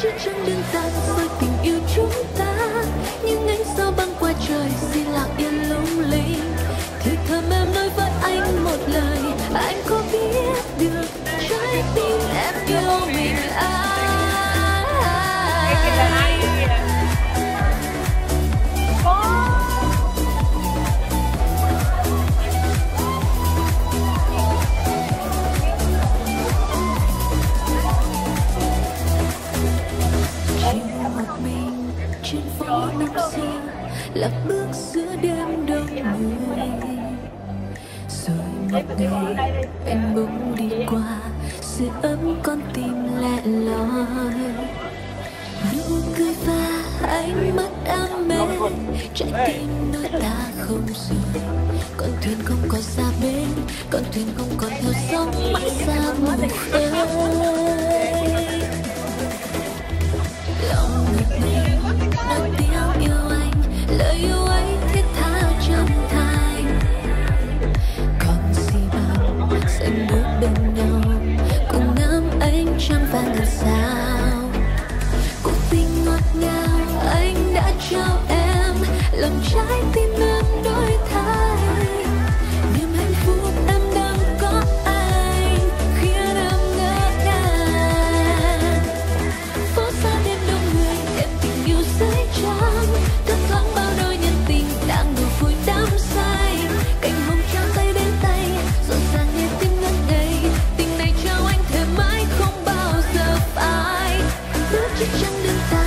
chiếc trăng đơn giản rồi tình yêu chúng ta, những ánh sao băng qua trời xin lặng yên lung linh. Thì thầm em nói với anh một lời, anh có biết được trái tim em yêu mình ai? Trên phố năm xưa lạc bước giữa đêm đông người, rồi một ngày em bỗng đi qua sưởi ấm con tim lẻ loi. Nụ cười và ánh mắt đam mê, trái tim nơi ta không rời. Con thuyền không còn xa bên, con thuyền không còn theo sóng mãi xa mù khơi. Lòng ngực mình nói tiếng yêu anh, lời yêu ấy thiết tha chân thành. Còn gì bằng xanh bước bên nhau, cùng ngắm ánh trăng vàng ngàn sao. Cuộc tình ngọt ngào anh đã trao em, làm trái tim em đổi thay. Niềm hạnh phúc em đang có anh khiến em ngỡ ngàng. Phố xa đêm đông người em tình yêu dưới trăng, thấp thoáng bao đôi nhân tình đang ngủ vui đắm say. Cành hồng trao tay đến tay, rộn ràng nghe tim ngất ngây. Tình này trao anh thề mãi không bao giờ phai. Bước chiếc trăng đơn giản